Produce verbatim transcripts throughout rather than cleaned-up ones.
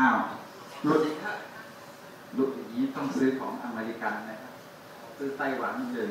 อ้าวหลุดอีกครับหลุดอย่างนี้ต้องซื้อของอเมริกันนะครับซื้อไต้หวันเลย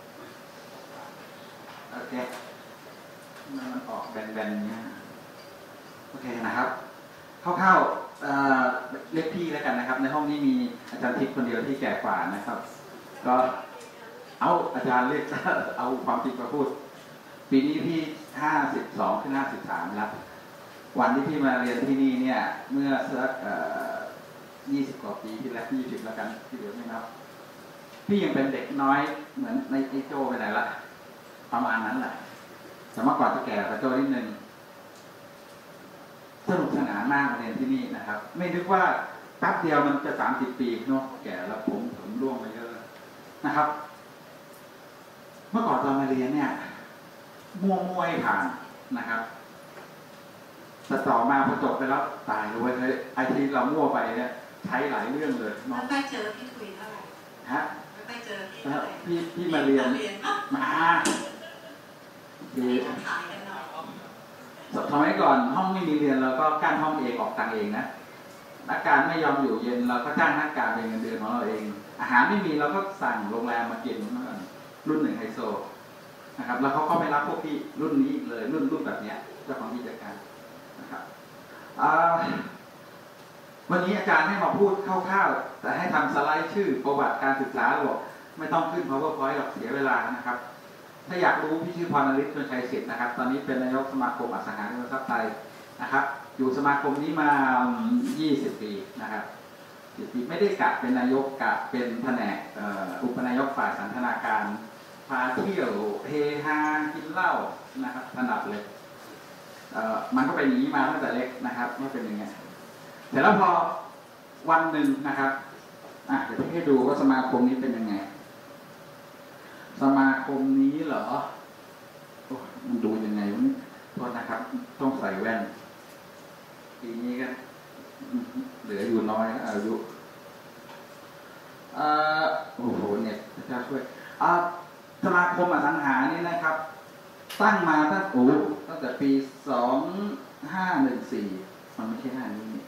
โอเคมันมันออกแบนๆเนี้ยโอเคนะครับคร่าวๆ เอ่อ เรียกพี่แล้วกันนะครับในห้องนี้มีอาจารย์ทิพย์คนเดียวที่แก่กว่านะครับก็เอาอาจารย์เรียกเอาความจริงมาพูดปีนี้พี่ห้าสิบสองขึ้นห้าสิบสามแล้ววันที่พี่มาเรียนที่นี่เนี่ยเมื่อสักยี่สิบกว่าปีที่แล้วยี่สิบแล้วกันที่เหลือไม่นับพี่ยังเป็นเด็กน้อยเหมือนในไอโจไปไหนละประมาณนั้นแหละแต่เมื่อก่อนจะแก่กว่าโจนิดนึงสนุกสนานมากเรียนที่นี่นะครับไม่นึกว่าแป๊บเดียวมันจะสามสิบปีเนาะแก่แล้วผมผมร่วงไปเยอะนะครับเมื่อก่อนตอนมาเรียนเนี่ยมั่วมั่วให้ผ่านนะครับแต่ต่อมาพอจบไปแล้วตายเลยเลยไอทีเรามั่วไปเนี่ยใช้หลายเรื่องเลยน้องไปเจอพี่คุยเท่าไหร่ฮะไปเจอพี่เท่าไหร่พี่พี่มาเรียนมาคือสมัยก่อนห้องไม่มีเรียนเราก็กั้นห้องเองออกตังเองนะนักการไม่ยอมอยู่เย็นเราก็จ้างนักการเป็นเงินเดือนของเราเองอาหารไม่มีเราก็สั่งโรงแรมมากินเมื่อก่อนรุ่นหนึ่งไฮโซนะครับแล้วเขาก็ไม่รับพวกพี่รุ่นนี้เลยรุ่นรุ่นแบบนี้เจ้าของกิจการนะครับวันนี้อาจารย์ให้มาพูดคร่าวๆแต่ให้ทำสไลด์ชื่อประวัติการศึกษาบอกไม่ต้องขึ้น PowerPoint หรอกเสียเวลานะครับถ้าอยากรู้พี่ชื่อพรณฤทธิ์ ชวนชัยสิทธิ์นะครับตอนนี้เป็นนายกสมาคมอสังหาริมทรัพย์ไทยนะครับอยู่สมาคมนี้มายี่สิบปีนะครับยี่สิบปีไม่ได้กะเป็นนายกกะเป็นแผนกอุปนายกฝ่ายสันทนาการพาเที่ยวเฮฮากินเหล้านะครับถนัดเลยมันก็เป็นอย่างนี้มาตั้งแต่เล็กนะครับไม่เป็นยังไงแต่แล้วพอวันหนึ่งนะครับอ่ะเดี๋ยวให้ดูว่าสมาคมนี้เป็นยังไงสมาคมนี้เหรอมันดูยังไงวะนี่โทษนะครับต้องใส่แว่นปีนี้ก็เหลืออยู่น้อยอายุอ่าโอ้โหเนี่ยพระเจ้าช่วยอ่าสมาคมอสังหานี่นะครับตั้งมาตั้งโอ้ตั้งแต่ปีสองห้าหนึ่งสี่มันไม่ใช่ห้านี้นี่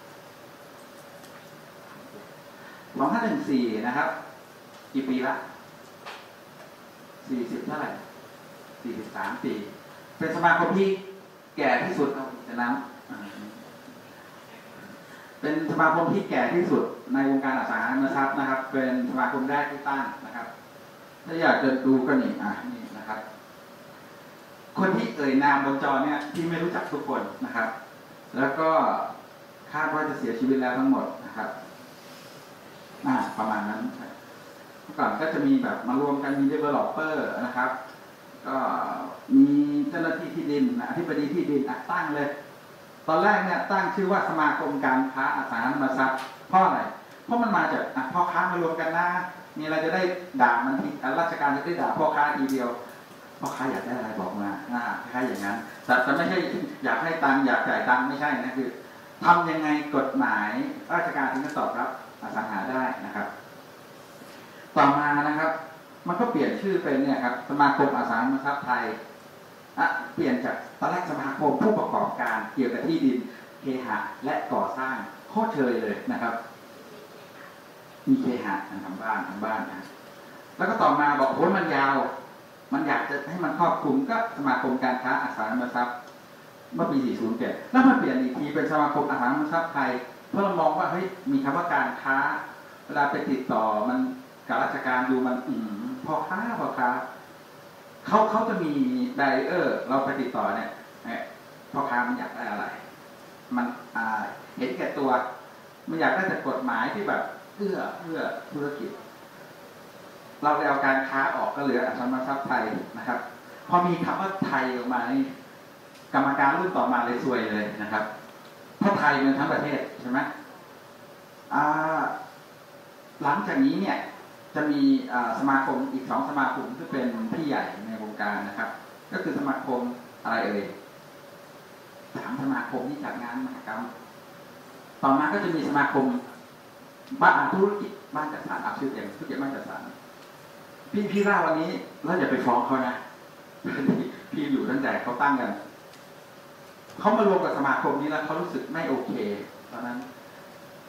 สองห้าหนึ่งสี่นะครับกี่ปีละสี่สิบเท่าไหร่สี่สิบสามปีเป็นสมาคมที่แก่ที่สุดเอาจะน้ำเป็นสมาคมที่แก่ที่สุดในวงการอสังหาริมทรัพย์นะครับเป็นสมาคมแรกที่ตั้งนะครับถ้าอยากจะดูก็นี่อ่ะนี่นะครับคนที่เอ่ยนามบนจอเนี่ยที่ไม่รู้จักทุกคนนะครับแล้วก็คาดว่าจะเสียชีวิตแล้วทั้งหมดนะครับอ่าประมาณนั้นเมื่อก่อนก็จะมีแบบมารวมกันมี developer นะครับก็มีเจ้าหน้าที่ที่ดินอธิบดีที่ดินตั้งเลยตอนแรกเนี่ยตั้งชื่อว่าสมาคมการค้าอสังหาริมทรัพย์เพราะอะไรเพราะมันมาจากพ่อค้ามารวมกันนะมีอะไรจะได้ด่ามันทีราชการจะได้ด่าพ่อค้าทีเดียวพ่อค้าอยากได้อะไรบอกมาอ่าคล้ายๆอย่างนั้นแต่แต่ไม่ใช่อยากให้ตังค์อยากจ่ายตังค์ไม่ใช่นะคือทำยังไงกฎหมายราชการถึงจะตอบรับอสังหาได้นะครับต่อมานะครับมันก็เปลี่ยนชื่อเป็นเนี่ยครับสมาคมอสังหาริมทรัพย์ไทยอ่ะเปลี่ยนจากตอนแรกสมาคมผู้ประกอบการเกี่ยวกับที่ดินเคหะและก่อสร้างโคตรเชยเลยนะครับมีเคหะทำบ้านทำบ้านนะแล้วก็ต่อมาบอกโอ้มันยาวมันอยากจะให้มันครอบคลุมก็สมาคมการค้าอสังหาริมทรัพย์เมื่อปีสี่สิบเจ็ดแล้วมันเปลี่ยนอีกทีเป็นสมาคมอสังหาริมทรัพย์ไทยเพื่อมองว่าเฮ้ยมีคำว่าการค้าเวลาไปติดต่อมันกับราชการดูมันอืมพอค้าพอค้าเขาเขาจะมีไดเออร์เราไปติดต่อเนี่ยพ่อค้ามันอยากได้อะไรมันอ่าเห็นแก่ตัวมันอยากได้แต่กฎหมายที่แบบเอื้อเอื้อธุรกิจเราได้เอาการค้าออกก็เหลืออสังหาริมทรัพย์ไทยนะครับพอมีคำว่าไทยออกมานี่กรรมการรุ่นต่อมาเลยซวยเลยนะครับเพราะไทยมันทั้งประเทศใช่ไหมอ่าหลังจากนี้เนี่ยจะมีสมาคมอีกสองสมาคมที่เป็นพี่ใหญ่ในวงการนะครับก็คือสมาคมอะไรเอ่ยสามสมาคมที่จัดงานมหกรรมต่อมาก็จะมีสมาคมบ้านธุรกิจบ้านจัดสรรอาชื่อเต็มธุรกิจบ้านจัดสรรพี่พี่เล่าวันนี้แล้วอย่าไปฟ้องเขานะพี่อยู่ตั้งแต่เขาตั้งกันเขามารวมกับสมาคมนี้แล้วเขารู้สึกไม่โอเคตอนนั้น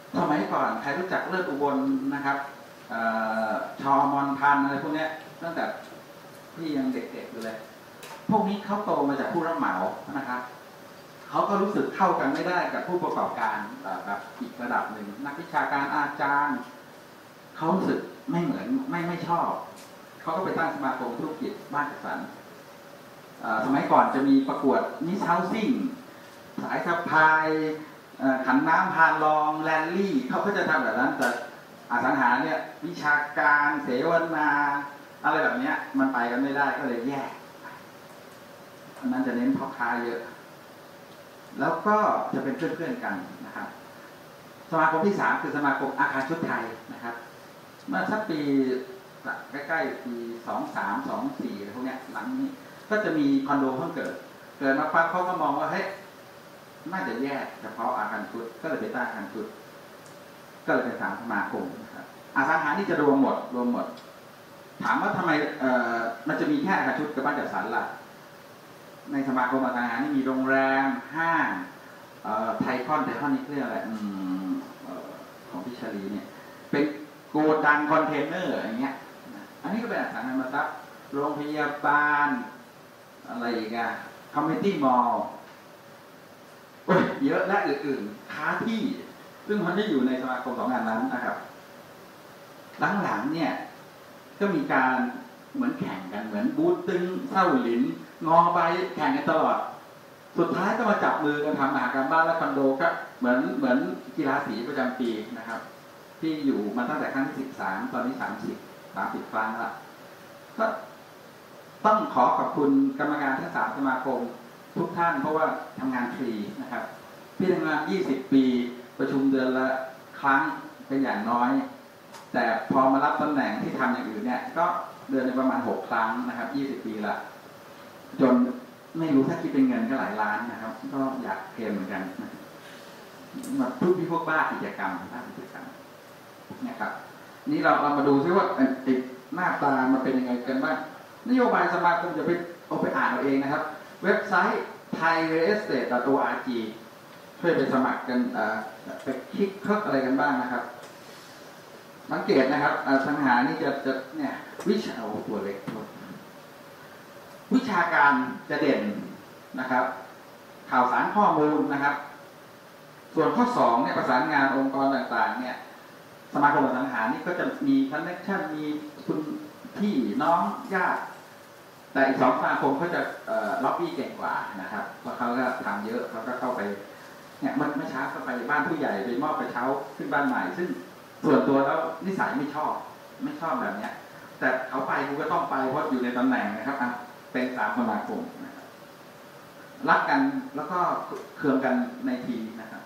สมัยก่อนใครรู้จักเลิศอุบลนะครับอชอมอนพันอะไรพวกนี้ตั้งแต่พี่ยังเด็กๆอยู่เลยพวกนี้เขาโตมาจากผู้รับเหมานะครับเขาก็รู้สึกเข้ากันไม่ได้กับผู้ประกอบการแบบอีกระดับหนึ่งนักวิชาการอาจารย์เขารู้สึกไม่เหมือนไม่ไม่ชอบเขาก็ไปตั้งสมาคมธุรกิจบ้านจัดสรรสมัยก่อนจะมีประกวดมิสเฮาซิ่งสายสะพายขันน้ำพานรองแรลลี่เขาก็จะทำแบบนั้นแต่อสังหาเนี่ยวิชาการเสวนาอะไรแบบนี้มันไปกันไม่ได้ก็เลยแยกอันนั้นจะเน้นพ่อค้าเยอะแล้วก็จะเป็นเพื่อนๆกันนะครับสมาคมที่สามคือสมาคมอาคารชุดไทยนะครับเมื่อสักปีใกล้ๆปีสองสามสองสี่อะไรพวกนี้หลังนี้ก็จะมีคอนโดเพิ่งเกิดเกิดมาปั๊บเขาก็มองว่าเฮ้ยน่าจะแยกเฉพาะอาคารชุดก็เลยไปตั้งอาคารชุดก็เลยเป็นสามสมาคมนะครับอสังหานี่จะรวมหมดรวมหมดถามว่าทำไมเอ่อมันจะมีแค่อาคารชุดกับบ้านจัดสรรล่ะในสมาคมอสังหานี่มีโรงแรมห้างไทคอนไทคอนนี่เรียกอะไรของพิชลีเนี่ยเป็นโกดังคอนเทนเนอร์อย่างเงี้ยอันนี้ก็เป็นอสังหาริมทรัพย์โรงพยาบาลอะไรอีกอะคอมมิตี้มอลล์เยอะและอื่นๆค้าที่ซึ่งมันไม่อยู่ในสมาคมสองงานนั้นนะครับหลังๆเนี่ยก็มีการเหมือนแข่งกันเหมือนบูธตึงเส้าหลินงอใบแข่งกันตลอดสุดท้ายก็มาจับมือกันทำมหากรรมบ้านและคอนโดก็เหมือนเหมือนกีฬาสีประจำปีนะครับที่อยู่มาตั้งแต่ครั้งที่สิบสามตอนนี้สามสิบสามสิบครั้งละก็ต้องขอขอบคุณกรรมการทั้งสามสมาคมทุกท่านเพราะว่าทำงานฟรีนะครับพี่ทำงานยี่สิบปีประชุมเดือนละครั้งเป็นอย่างน้อยแต่พอมารับตำแหน่งที่ทำอย่างอื่นเนี่ยก็เดือนในประมาณหกครั้งนะครับยี่สิบปีละจนไม่รู้ถ้าคิดเป็นเงินก็หลายล้านนะครับก็อยากเกมเหมือนกันมาพูดพี่พวกบ้ากิจกรรมบ้ากิจกรรมนะครับนี่เราเรามาดูซิว่าติดหน้าตามันเป็นยังไงกันบ้างนโยบายสมาคมจะไปเอาไปอ่านเอาเองนะครับเว็บไซต์ ไทยเรียลเอสเตท ดอท โอ อาร์ จี ช่วยไปสมัครกันไปคลิกคลิกอะไรกันบ้างนะครับสังเกตนะครับสังหานี่จะจะเนี่ยวิชาโอ้ตัวเล็กวิชาการจะเด่นนะครับข่าวสารข้อมูลนะครับส่วนข้อสองเนี่ยประสานงานองค์กรต่างๆเนี่ยสมาคมสังหานี่ก็จะมีคอนเนคชั่นมีคุณพี่น้องญาติแต่อีกสองสมาคมเขาจะล็อบบี้เก่งกว่านะครับเพราะเขาก็ทำเยอะเขาก็เข้าไปเนี่ยเมื่อเช้าก็ไปบ้านผู้ใหญ่ไปมอบกระเช้าขึ้นบ้านใหม่ซึ่งส่วนตัวแล้วนิสัยไม่ชอบไม่ชอบแบบเนี้ยแต่เขาไปกูก็ต้องไปเพราะอยู่ในตำแหน่งนะครับอ่ะเป็นสามสมาคมนะครับรักกันแล้วก็เคืองกันในทีนะครับ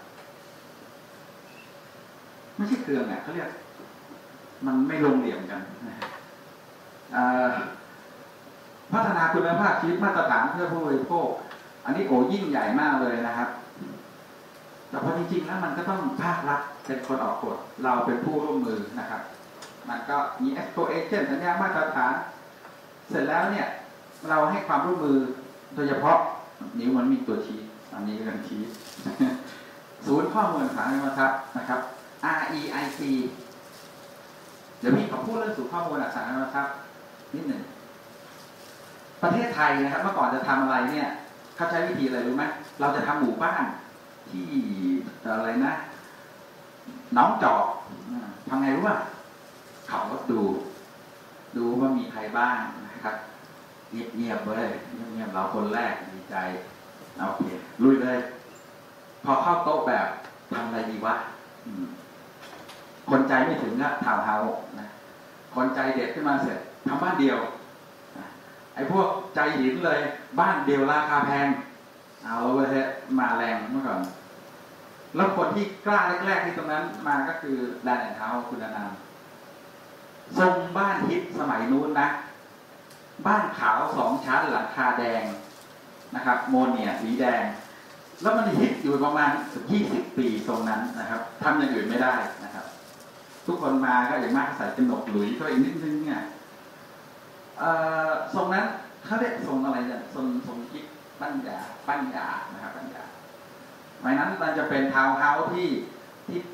ไม่ใช่เคืองอ่ะเขาเรียกมันไม่ลงเหลี่ยมกันนะพัฒนาคุณภาพชีวิตมาตรฐานเพื่อผู้บริโภคอันนี้โอ้ยิ่งใหญ่มากเลยนะครับแต่พอจริงๆแล้วมันก็ต้องภาครัฐเป็นคนออกกฎเราเป็นผู้ร่วมมือนะครับมันก็มี Expo Agent สัญญามาตรฐานเสร็จแล้วเนี่ยเราให้ความร่วมมือโดยเฉพาะนิ้วมันมีตัวชี้อันนี้เป็นชี้ ศูนย์ข้อมูลสาธารณรัฐนะครับ อาร์ อี ไอ ซี เดี๋ยวพี่ขอพูดเรื่องศูนย์ข้อมูลสาธารณรัฐนิดหนึ่งประเทศไทยนะครับเมื่อก่อนจะทำอะไรเนี่ยเขาใช้วิธีอะไรรู้ไหมเราจะทำหมู่บ้านที่อะไรนะน้องจอกทำไงรู้ป่ะเขาก็ดูดูว่ามีใครบ้างนะครับเงียบๆเลยเงียบๆเราคนแรกดีใจโอเคลุยเลยพอเข้าโต๊ะแบบทำอะไรดีวะคนใจไม่ถึงก็ทาวน์เฮาส์นะคนใจเด็ดขึ้นมาเสร็จทำบ้านเดียวไอ้พวกใจหินเลยบ้านเดียวราคาแพงเอาเลยฮะมาแรงเมื่อก่อนแล้วคนที่กล้าแรกๆที่ตรงนั้นมาก็คือแดนแอนด์เฮาส์คุณอนันต์ทรงบ้านฮิตสมัยนู้นนะบ้านขาวสองชั้นหลังคาแดงนะครับโมเนียสีแดงแล้วมันฮิตอยู่ประมาณยี่สิบปีตรงนั้นนะครับทำอย่างอื่นไม่ได้นะครับทุกคนมาก็อย่างมากใส่กระหนกหลุยเขาอีกนิดนึงเนี่ยทรงนั้นเขาเรียกทรงอะไรเนี่ยทรงทรงคิดปัญญาปัญญานะครับปัญญาหมายนั้นมันจะเป็นทาวน์เฮาส์ที่ที่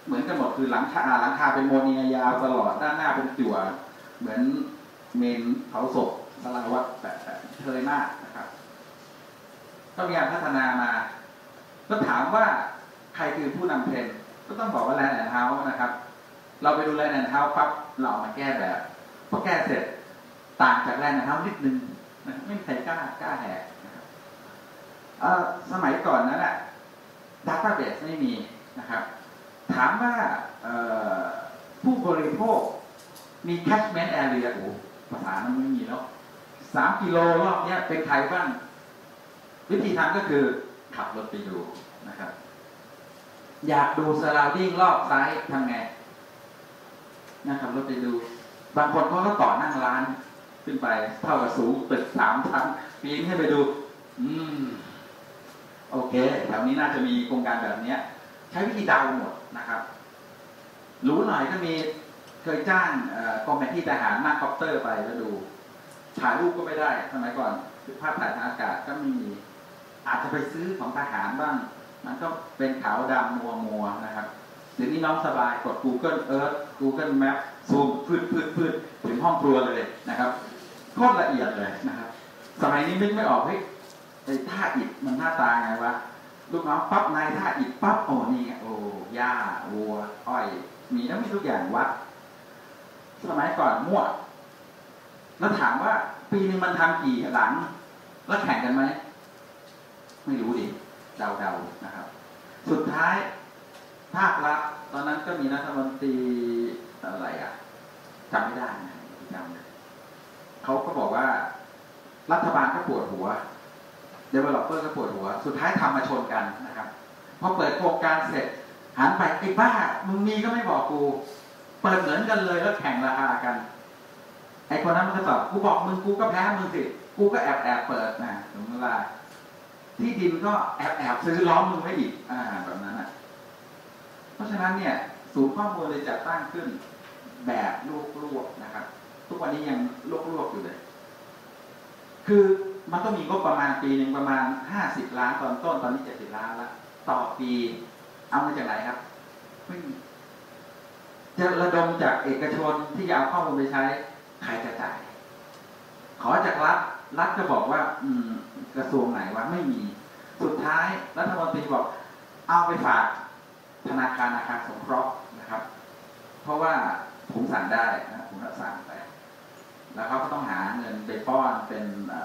เหมือนกันหมดคือหลังคาหลังคาเป็นโมเนียยาวตลอดด้านหน้าเป็นจั่วเหมือนเมนเผาศพสลาวัดแบบเคยมากนะครับก็มีการพัฒนามาก็ถามว่าใครคือผู้นำเทรนด์ก็ต้องบอกว่าแลนด์แอนด์เฮาส์นะครับเราไปดูแลนด์แอนด์เฮาส์ปั๊บเราเอามาแก้แบบพอแก้เสร็จต่างจากแลนด์แอนด์เฮาส์นิดนึงนะไม่มีใครกล้ากล้าแหกนะครับสมัยก่อนนั้นแหละดัตต้าเบสไม่มีนะครับถามว่าผู้บริโภคมี catchment area โอ้ภาษามันไม่มีแล้วสามกิโลรอบนี้เป็นใครบ้างวิธีทำก็คือขับรถไปดูนะครับอยากดู surrounding รอบซ้ายทำไงนะครับรถไปดูบางคนเขาก็ต่อนั่งร้านขึ้นไปเท่ากับสูงตึกสามชั้นปีนให้ไปดูอืมโอเคแถวนี้น่าจะมีโครงการแบบนี้ใช้วิธีเดาหมดนะครับรู้หน่อยก็มีเคยจ้างกองแผนที่ทหารนั่งคอปเตอร์ไปแล้วดูถ่ายรูปก็ไม่ได้สมัยก่อนภาพถ่ายทางอากาศก็ไม่มีอาจจะไปซื้อของทหารบ้างมันก็เป็นขาวดำมัวมัวนะครับเดี๋ยวนี้น้องสบายกด Google Earth Google Map ซูมพืดพืดพืดถึงห้องครัวเลยนะครับโคตรละเอียดเลยนะครับสมัยนี้นึกไม่ออกเฮ้ยไอ้ท่าอิฐมันหน้าตาไงวะลูกน้องปั๊บนายท่าอิฐปั๊บโอ้นี่โอ้หญ้าวัวอ้อยมีแล้วมีทุกอย่างวัดสมัยก่อนมั่วแล้วถามว่าปีนึงมันทำกี่หลังแล้วแข่งกันไหมไม่รู้ดิเดาๆนะครับสุดท้ายภาครัฐตอนนั้นก็มีรัฐมนตรีอะไรอ่ะจำไม่ได้นะจำเลยเขาก็บอกว่ารัฐบาลก็ปวดหัว developer ก็ปวดหัวสุดท้ายทำมาชนกันนะครับพอเปิดโครงการเสร็จหันไปไอ้บ้ามึงมีก็ไม่บอกกูเปิดเหมือนกันเลยแล้วแข่งราคากันไอ้คนนั้นมันก็ตอบกูบอกมึงกูก็แพ้มึงสิกูก็แอบแอบเปิดนะถึงเวลาที่ดินก็แอบแอบซื้อล้อมมึงไว้อีกอ่าแบบนั้นอ่ะเพราะฉะนั้นเนี่ยศูนย์ข้อมูลเลยจัดตั้งขึ้นแบบลวกๆนะครับทุกวันนี้ยังลวกๆอยู่เลยคือมันต้องมีงบประมาณปีหนึ่งประมาณห้าสิบล้านตอนต้นตอนนี้เจ็ดสิบล้านละต่อปีเอามาจากไหนครับไม่จะระดมจากเอกชนที่จะเอาข้อมูลไปใช้ใครจะจ่ายขอจากรัฐรัฐก็บอกว่าอืมกระทรวงไหนวะไม่มีสุดท้ายรัฐมนตรีบอกเอาไปฝากธนาคารอาคารสงเคราะห์นะครับเพราะว่าผมสั่งได้นะผมรับสั่งไปแล้วเขาก็ต้องหาเงินไปป้อนเป็น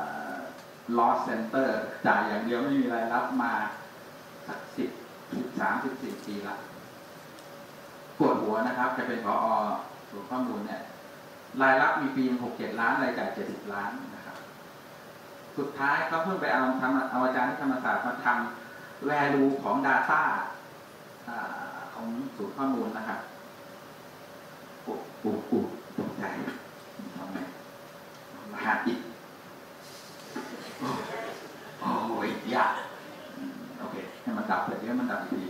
loss center จ่ายอย่างเดียวไม่มีรายรับมาสักสิบสามสิบสี่ปีละปวดหัวนะครับจะเป็นผอ.ศูนย์ข้อมูลเนี่ยรายรับมีปีหกเจ็ดล้านรายจ่ายเจ็ดสิบล้านนะครับสุดท้ายเขาเพิ่งไปเอาทำเอาอาจารย์ที่ธรรมศาสตร์มาทำ value ของ data ของศูนย์ข้อมูลนะครับปุ๊บปุ๊บปุ๊บตกใจทำไงรหัสอีกโอ้ยยากโอเคให้มันดับเลยเดี๋ยวมันดับอีกที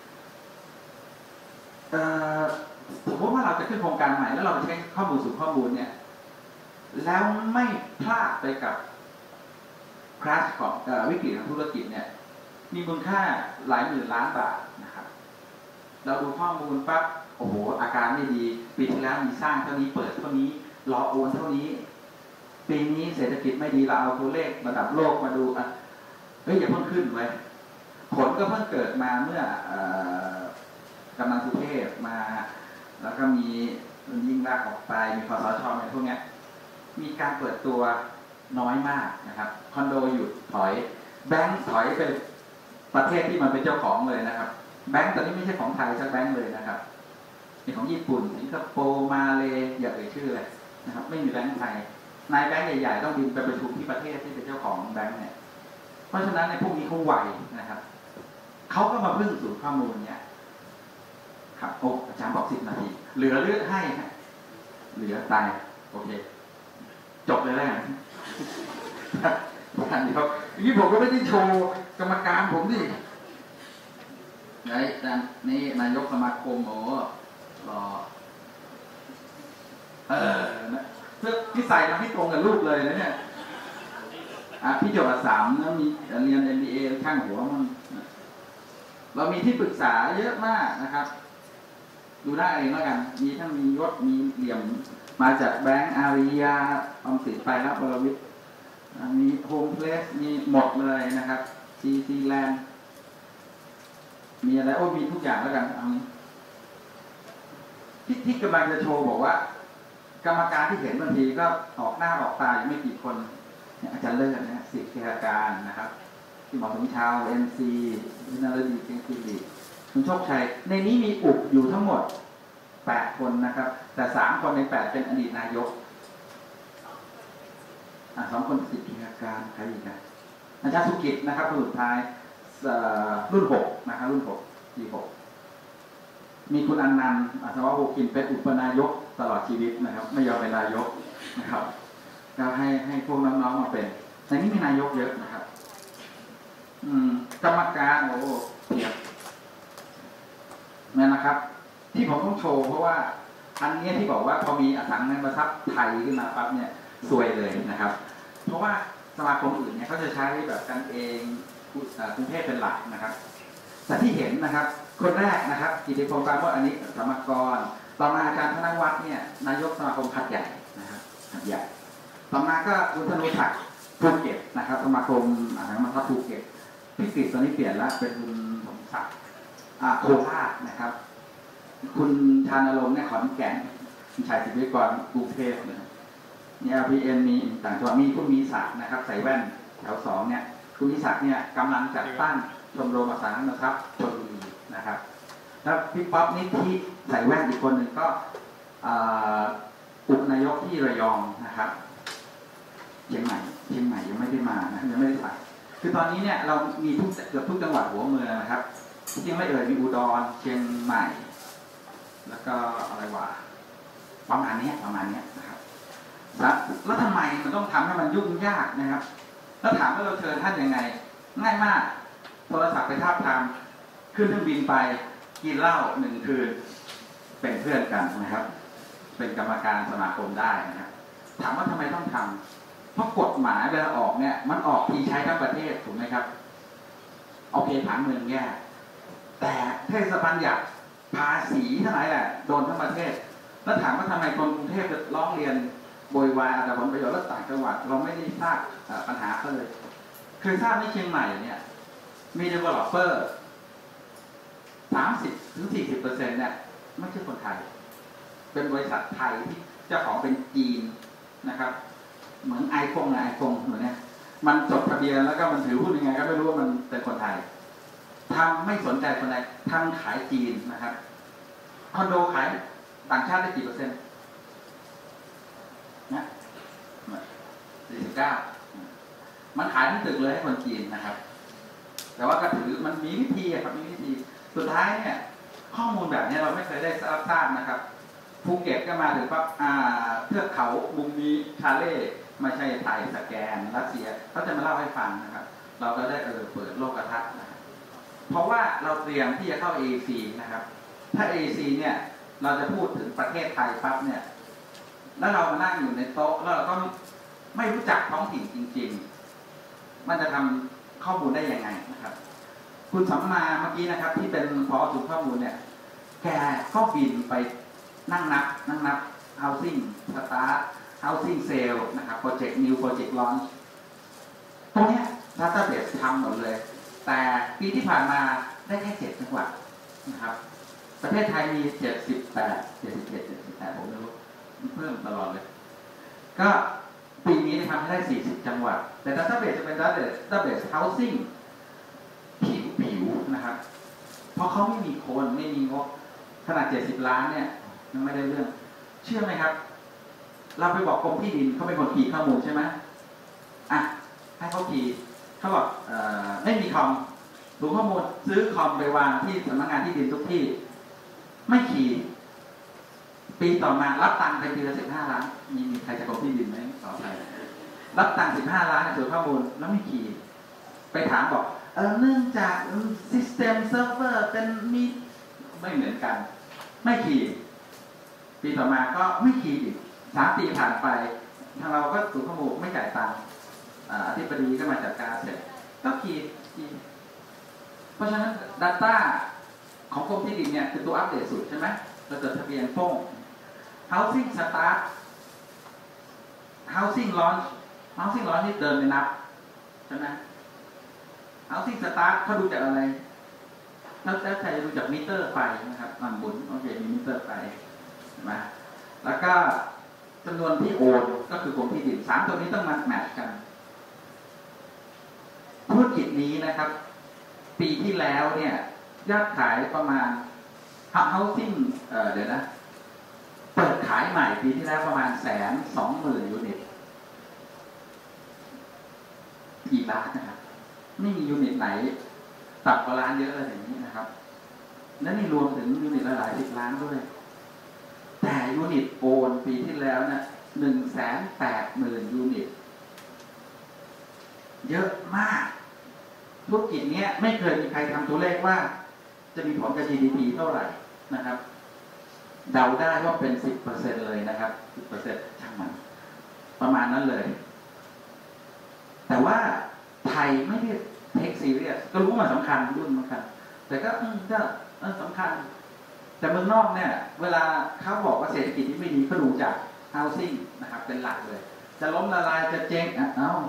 สมมติว่าเราจะขึ้นโครงการใหม่แล้วเราไปใช้ข้อมูลสู่ข้อมูลเนี่ยแล้วไม่พลาดไปกับคราชของวิกฤตทางธุรกิจเนี่ยมีมูลค่าหลายหมื่นล้านบาทนะครับเราดูข้อมูลปั๊บโอ้โหอาการไม่ดีปีที่แล้วมีสร้างเท่านี้เปิดเท่านี้รอโอนเท่านี้ปีนี้เศรษฐกิจไม่ดีเราเอาตัวเลขระดับโลกมาดูอ่ะเฮ้ยอย่าเพิ่งขึ้นไว้ผลก็เพิ่งเกิดมาเมื่อกำนันสุเทพมาแล้วก็มียิ่งรักออกไปมีคสช.อะไรพวกนี้มีการเปิดตัวน้อยมากนะครับคอนโดหยุดถอยแบงค์ถอยไปประเทศที่มันเป็นเจ้าของเลยนะครับแบงค์ตอนนี้ไม่ใช่ของไทยสักแบงค์เลยนะครับเป็นของญี่ปุ่นสิงคโปร์มาเลอย่าเอ่ยชื่อเลยนะครับไม่มีแบงค์ไทยนายแบงค์ใหญ่ๆต้องบินไปประชุมที่ประเทศที่เป็นเจ้าของแบงค์เนี่ยเพราะฉะนั้นในพวกนี้เขาไวนะครับเขาก็มาพึ่งศูนย์ข้อมูลเนี่ยครับโอ้อาจารย์บอกสิบนาทีเหลือเลือกให้เหลือตายโอเคจบเลยแล้วกันเดี๋ยวนี่ผมก็ไม่ได้โชว์กรรมการผมดิไอ้นี่นายกสมาคมโอ้รอเออเพื่อที่ใส่มาให้ตรงกับรูปเลยนะเนี่ยอ่ะพี่จบสามแล้วมีเรียน เอ็ม บี เอ ข้างหัวมันเรามีที่ปรึกษาเยอะมากนะครับดูได้เองแล้วกัน มีทั้งมียศมีเหลี่ยมมาจากแบงก์อาริยาออมสินไปรับบรวิทย์มีโฮมเพลสมีหมดเลยนะครับซีซีแลนด์มีอะไรโอ้มีทุกอย่างแล้วกันเอางี้ที่ที่กำลังจะโชว์บอกว่า กรรมการที่เห็นบางทีก็ออกหน้าออกตาอยู่ไม่กี่คนอาจารย์เลิศนะสิทธิการนะครับที่หมอสมชาวเอ็นซีวินาลดีเกงซีดีคุณโชคชัยในนี้มีอุบอยู่ทั้งหมดแปดคนนะครับ แต่สามคนในแปดเป็นอดีตนายกอ่าสองคนสิทธิการใครอีกนะอาจารย์สุกิจนะครับคนสุดท้ายรุ่นหกนะครับรุ่นหกปีหกมีคุณอนันต์อัศวะโภคินเป็นอุปนายกตลอดชีวิตนะครับไม่ยอมเป็นนายกนะครับก็ให้ให้พวกน้องๆมาเป็นในนี้มีนายกเยอะนะครับอืมกรรมการโอ้เพียบนั่นนะครับ ที่ผมต้องโชว์เพราะว่าอันนี้ที่บอกว่าพอมีอสังหาริมทรัพย์ไทยขึ้นมาปั๊บเนี่ยซวยเลยนะครับ เพราะว่าสมาคมอื่นเนี่ยเขาจะใช้แบบกันเองกรุงเทพเป็นหลักนะครับแต่ที่เห็นนะครับคนแรกนะครับกิติพงศ์ปราโมชอันนี้สมกรต่อมาอาจารย์ธนวัฒน์เนี่ยนายกสมาคมขัดใหญ่นะครับขัดใหญ่ต่อมาก็คุณธนุศักดิ์ภูเก็ตนะครับสมาคมอสังหาริมทรัพย์ภูเก็ตพี่กฤษตอนนี้เปลี่ยนแล้วเป็นคุณสมศักดิ์โคราชนะครับคุณชานรงค์เนี่ยขอนแก่นคุณชัยศิริกรกรุงเทพนะครับมี แอล พี เอ็น มีต่างจังหวัดมีคุณมีศักดิ์นะครับใส่แว่นแถวสองเนี่ยคุณมีศักดิ์เนี่ยกำลังจัดตั้งชมรมอสังหาริมทรัพย์ชลบุรีนะครับแล้วพี่ป๊อปนิธิใส่แว่นอีกคนหนึ่งก็อุปนายกที่ระยองนะครับเชียงใหม่เชียงใหม่ยังไม่ได้มานะยังไม่ได้ใส่คือตอนนี้เนี่ยเรามีทุกเกือบทุกจังหวัดหัวเมืองนะครับจริงไม่เอ่ยมีอุดรเชียงใหม่แล้วก็อะไรวะประมาณนี้ประมาณนี้นะครับแล้วทำไมมันต้องทำให้มันยุ่งยากนะครับแล้วถามว่าเราเชิญท่านยังไงง่ายมากโทรศัพท์ไปทาบทามขึ้นเครื่องบินไปกินเหล้าหนึ่งคืนเป็นเพื่อนกันนะครับเป็นกรรมการสมาคมได้นะครับถามว่าทำไมต้องทำเพราะกฎหมายเวลาออกเนี่ยมันออกทีใช้ทั้งประเทศถูกไหมครับโอเคผังเมืองแย่แต่เทศบาลอยากภาษีเท่าไหร่แหละโดนทั้งประเทศแล้วถามว่าทำไมคนกรุงเทพจะร้องเรียนโวยวายแต่ผลประโยชน์และต่างจังหวัดเราไม่ได้ทราบปัญหาเขาเลยเคยทราบในเชียงใหม่เนี่ยมี developer สามสิบถึงสี่สิบเปอร์เซ็นต์เนี่ยไม่ใช่คนไทยเป็นบริษัทไทยที่เจ้าของเป็นจีนนะครับเหมือนไอโฟนไอโฟนเหมือนเนี้ยมันจดทะเบียนแล้วก็มันถือหุ้นยังไงก็ไม่รู้ว่ามันเป็นคนไทยทำไม่สนใจคนใดทำขายจีนนะครับคอนโดขายต่างชาติได้กี่เปอร์เซ็นต์นะสี่สิบเก้ามันขายทั้งตึกเลยให้คนจีนนะครับแต่ว่าก็ถือมันมีวิธีครับมีวิธีสุดท้ายเนี่ยข้อมูลแบบนี้เราไม่เคยได้รับทราบนะครับภูเก็ตก็มาถึงปั๊บอ่าเทือกเขาบุมนี้ชาเล่ไม่ใช่ไทยสแกนรัสเซียเขาจะมาเล่าให้ฟังนะครับเราก็ได้เออเปิดโลกทัศน์นะครับเพราะว่าเราเตรียมที่จะเข้า เอ ซี นะครับถ้า เอ ซี เนี่ยเราจะพูดถึงประเทศไทยปั๊บเนี่ยแล้วเรามานั่งอยู่ในโต๊ะแล้วเราก็ไม่รู้จักท้องถิ่นจริงๆมันจะทำข้อมูลได้ยังไงนะครับคุณสัมมาเมื่อกี้นะครับที่เป็นพอสูงข้อมูลเนี่ยแกก็บินไปนั่งนับนั่งนับ housing start housing sale นะครับ project new project launch ตรงนี้ database ทำหมดเลยแต่ปีที่ผ่านมาได้แค่เจ็ดจังหวัดนะครับประเทศไทยมีเจ็ดสิบแปด เจ็ดสิบเจ็ด เจ็ดสิบแปดผมไม่รู้เพิ่มตลอดเลยก็ปีนี้ทำให้ได้สี่สิบจังหวัดแต่ database จะเป็น database database housing ผิวผิวนะครับเพราะเขาไม่มีคนไม่มีงบขนาดเจ็ดสิบล้านเนี่ยยังไม่ได้เรื่องเชื่อไหมครับเราไปบอกกรมที่ดินเขาเป็นคนขีดข้อมูลใช่ไหมอ่ะให้เขาขีดเขาบอกเอ่อไม่มีคอมดูข้อมูลซื้อคอมไปวางที่สำนักงานที่ดินทุกที่ไม่ขีดปีต่อมารับตังค์ไปปีละสิบห้าล้านมีมีใครจะกรมที่ดินไหมต่อไปรับตังค์สิบห้าล้านซื้อข้อมูลแล้วไม่ขีดไปถามบอกเออเนื่องจาก system server เป็นมีไม่เหมือนกันไม่ขีดปีต่อมาก็ไม่ขีดอีกสามปีผ่านไปทางเราก็สูข้อมูลไม่จ่ายตังค์อธิบดีก็มาจัดการเสร็จก็ขีดเพราะฉะนั้น Data ของกรมที่ดินเนี่ยคือตัวอัปเดตสุดใช่ไหมเราจดทะเบียนโป้ง housing start housing launch housing launch นี่เดินไปนับใช่ไหม housing start เขาดูจากอะไรแล้วแต่ใครดูจากมิเตอร์ไฟนะครับมันหมุนโอเคมีมิเตอร์ไฟมาแล้วก็จำนวนที่โอนก็คือกรมที่ดินสามตัวนี้ต้องมาแมทช์กันธุรกิจนี้นะครับ ปีที่แล้วเนี่ยยอดขายประมาณ housing เอ่อเดี๋ยวนะเปิดขายใหม่ปีที่แล้วประมาณแสนสองหมื่นยูนิตกี่ล้านนะครับไม่มียูนิตไหนต่ำกว่าล้านเยอะเลยอย่างนี้นะครับและนี่รวมถึงยูนิตละหลายสิบล้านด้วยแต่ยูนิตโอนปีที่แล้วนะหนึ่งแสนแปดหมื่นยูนิตเยอะมากธุรกิจนี้ไม่เคยมีใครทำตัวเลขว่าจะมีผลกับ จี ดี พี เท่าไหร่นะครับเดาได้ว่าเป็น สิบเปอร์เซ็นต์ เลยนะครับ สิบเปอร์เซ็นต์ ช่างมันประมาณนั้นเลยแต่ว่าไทยไม่ได้เทคซีเรียสก็รู้มันสำคัญรุ่นสำคัญแต่ก็อืมก็สำคัญแต่เมืองนอกเนี่ยเวลาเขาบอกว่าเศรษฐกิจที่ไม่ดีเขาดูจาก housing นะครับเป็นหลักเลยจะล้มละลายจะเจ๊งอ่ะเอ้า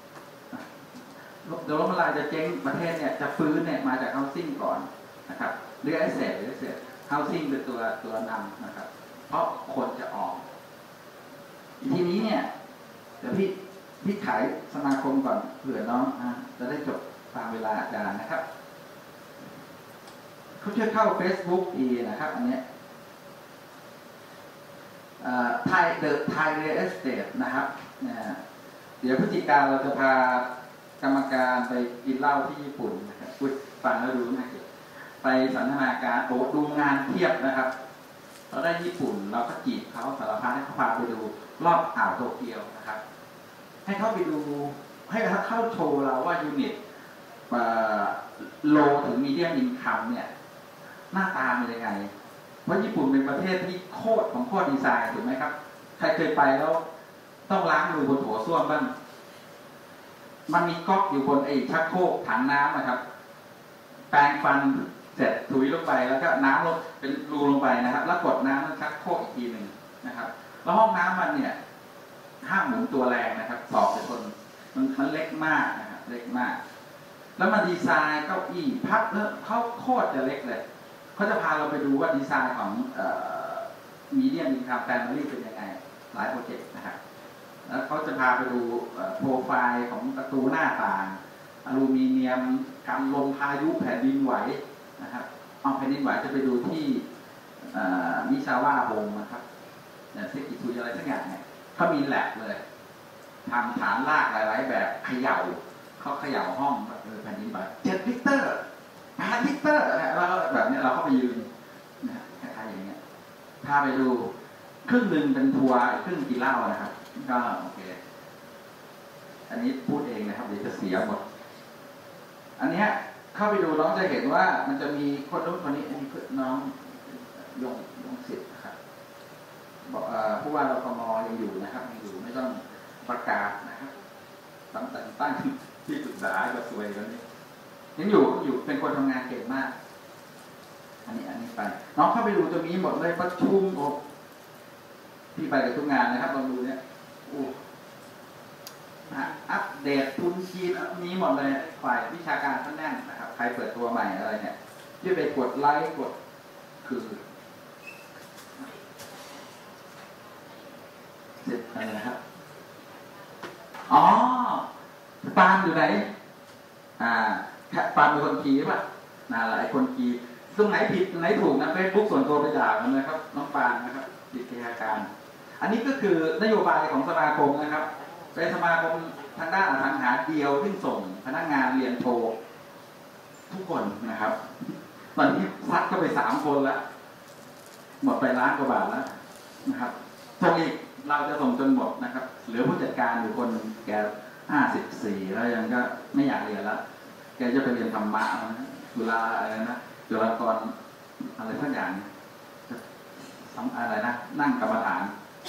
จะล้มละลายจะเจ๊งประเทศเนี่ยจะฟื้นเนี่ยมาจาก housing ก่อนนะครับเรื่องไอ้เศษหรือเศษ housing เป็นตัวตัวนำนะครับเพราะคนจะออกทีนี้เนี่ยเดี๋ยวพี่พี่ขายสมาคมก่อนเผื่อน้องอ่ะจะได้จบตามเวลาอาจารย์นะครับเขาช่วยเข้า Facebook อีนะครับอันเนี้ยไทยเดอะไทยเรียลเอสเตทนะครับเดี๋ยวพฤศจิกาเราจะพากรรมการไปกินเหล้าที่ญี่ปุ่นนะครับอุ๊ยฟังแล้วดูน่าเกลียดไปสันทนาการโอ้ดูงานเทียบนะครับเราได้ญี่ปุ่นเราก็จีบเขาสารพัดให้เขาพาไปดูรอบอ่าวโตเกียวนะครับให้เขาไปดูให้เขาเข้าโชว์เราว่ายูนิตโลถึงมีเดียมอินคัมเนี่ยหน้าตาเป็นยังไงเพราะญี่ปุ่นเป็นประเทศที่โคตรของโคตรดีไซน์ถูกไหมครับใครเคยไปแล้วต้องล้างมือบนโถส้วมบ้างมันมีก๊อกอยู่บนไอ้ชักโครกถังน้ำนะครับแปรงฟันเสร็จถุยลงไปแล้วก็น้ำลงเป็นรูลงไปนะครับแล้วกดน้ำแล้วชักโครกอีกทีหนึ่งนะครับแล้วห้องน้ำมันเนี่ยห้ามหมุนตัวแรงนะครับสอบไปคนมันมันเล็กมากนะครับเล็กมากแล้วมันดีไซน์เก้าอี้พับแล้วเขาโคตรจะเล็กเลยเขาจะพาเราไปดูว่าดีไซน์ของมีเดียมอินคัมแฟมิลี่เป็นยังไงหลายโปรเจกต์นะครับแล้วเขาจะพาไปดูโปรไฟล์ของประตูหน้าต่างอลูมิเนียมกันลมพายุแผ่นดินไหวนะครับเอาแผ่นดินไหวจะไปดูที่มิซาวะโฮมนะครับเนี่ยเซกิซุยอะไรสักอย่างเนี่ยเขามีแลบเลยทำฐานรากหลายๆแบบเขย่าเขาเขย่าห้องแบบแผ่นดินไหวเจ็ดลิตรแปดลิตรแล้วแบบนี้เราเข้าไปยืนนะคล้ายๆอย่างเงี้ยพาไปดูครึ่งหนึ่งเป็นทัวร์ครึ่งกินเหล้านะครับก็โอเคอันนี้พูดเองนะครับเดี๋ยวจะเสียหมดอันเนี้ยเข้าไปดูน้องจะเห็นว่ามันจะมีคนนู้นคนนี้อันนี้คือน้องยงยงศิษย์นะครับบอกผู้ว่าเราคมยังอยู่นะครับยังอยู่ไม่ต้องประกาศนะครับตั้งแต่ตั้งที่ปรึกษาก็สวยกันนี้ยังอยู่อยู่เป็นคนทำงานเก่งมากอันนี้อันนี้ไปน้องเข้าไปดูจะมีหมดเลยประชุมโอ้ที่ไปกับทุกงานนะครับลองดูเนี่ยโอ้อัปเดตทุนชีนมีหมดเลยฝ่ายวิชาการท่านแน่นนะครับใครเปิดตัวใหม่อะไรเนี่ยที่ไปกดไลค์กดคือเสร็จอะไรนะครับอ๋อปานอยู่ไหนอ่าปานเป็นคนคีย์ป่ะน่าหลายคนคีย์ตรงไหนผิดตรงไหนถูกนะเฟซบุ๊กส่วนตัวไปด่ามันนะครับน้องปานนะครับวิทยาการอันนี้ก็คือนโยบายของสมาคมนะครับเป็นสมาคมทางด้านอสังหาเดียวที่ส่งพนักงานเรียนโททุกคนนะครับตอนนี้ซัดก็ไปสามคนแล้วหมดไปล้านกว่าบาทแล้วนะครับส่งอีกเราจะส่งจนหมดนะครับเหลือผู้จัดการอยู่คนแกห้าสิบสี่แล้วยังก็ไม่อยากเรียนแล้วแกจะไปเรียนธรรมะจุฬาอะไรนะจุฬากรอะไรสักอย่างทำอะไรนะนั่งกรรมฐาน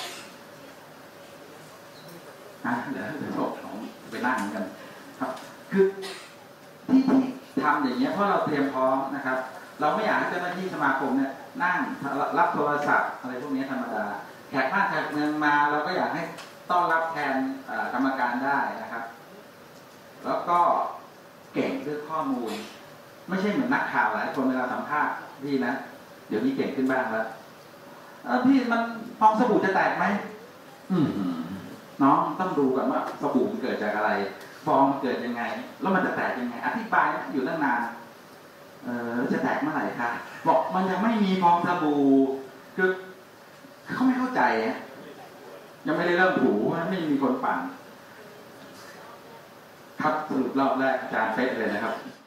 นะเดี๋ยวเดี๋ยวของไปนั่งกันครับคือที่ที่ทำอย่างเงี้ยเพราะเราเตรียมพร้อมนะครับเราไม่อยากให้เจ้าหน้าที่สมาคมเนี่ยนั่งรับโทรศัพท์อะไรพวกนี้ธรรมดาแขกบ้านแขกเมืองมาเราก็อยากให้ต้อนรับแทนกรรมการได้นะครับแล้วก็เก่งเรื่องข้อมูลไม่ใช่เหมือนนักข่าวหลายคนเวลาสัมภาษณ์พี่นะเดี๋ยวนี้เก่งขึ้นบ้างแล้วพี่มันฟองสบู่จะแตกไหมน้องต้องดูก่อนว่าสบู่มันเกิดจากอะไรฟองมันเกิดยังไงแล้วมันจะแตกยังไงอธิบายอยู่ตั้งนานเออจะแตกเมื่อไหร่คะบอกมันยังไม่มีฟองสบู่คือเขาไม่เข้าใจยังไม่ได้เริ่มถูไม่มีคนปั่นครับสรุปรอบแรกอาจารย์เป๊ะเลยนะครับ